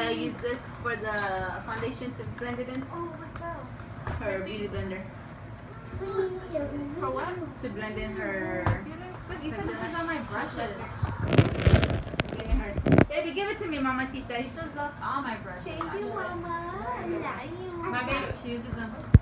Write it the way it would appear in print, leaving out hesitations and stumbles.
gotta use this for the foundation to blend it in. Oh, what's that? Her beauty blender. For what? To blend in her. Look, you said this is on my brushes. Give me her. Baby, give it to me, Mama Tita. She just lost all my brushes. Thank you, Mama. My baby, she uses them.